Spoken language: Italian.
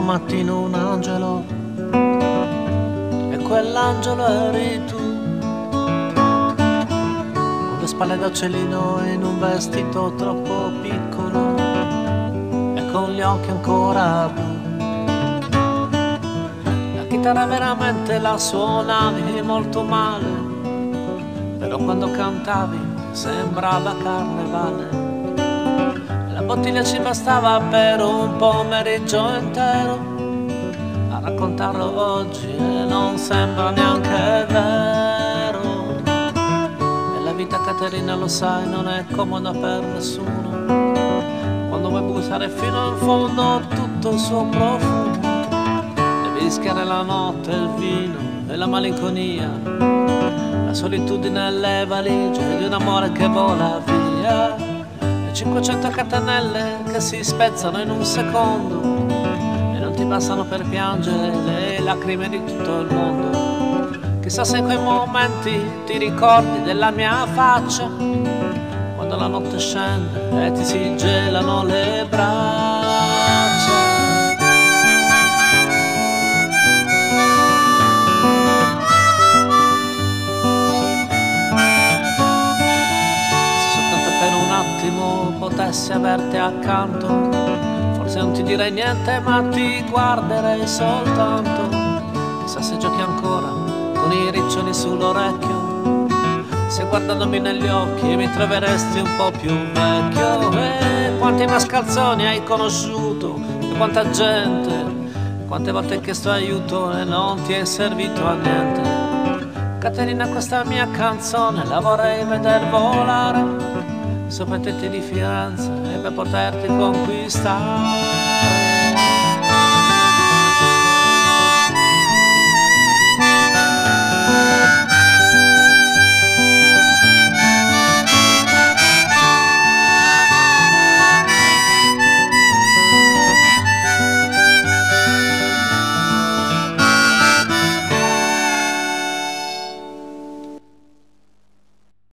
mattino un angelo, e quell'angelo eri tu, con le spalle da uccellino in un vestito troppo piccolo e con gli occhi ancora blu. La chitarra veramente la suonavi molto male, però quando cantavi sembrava carnevale. La bottiglia ci bastava per un pomeriggio intero a raccontarlo oggi e non sembra neanche vero. E la vita, Caterina, lo sai, non è comoda per nessuno. Quando vuoi buttare fino in fondo tutto il suo profumo, devi rischiare la notte, il vino e la malinconia, la solitudine e le valigie di un amore che vola via. 500 catenelle che si spezzano in un secondo e non ti bastano per piangere le lacrime di tutto il mondo. Chissà se in quei momenti ti ricordi della mia faccia, quando la notte scende e ti si gelano le braccia. Potessi averti accanto, forse non ti direi niente ma ti guarderei soltanto. Chissà se giochi ancora con i riccioli sull'orecchio, se guardandomi negli occhi mi troveresti un po' più vecchio. E quanti mascalzoni hai conosciuto, e quanta gente, quante volte hai chiesto aiuto e non ti è servito a niente. Caterina, questa mia canzone la vorrei veder volare sopra i tetti di Firenze e per poterti conquistare.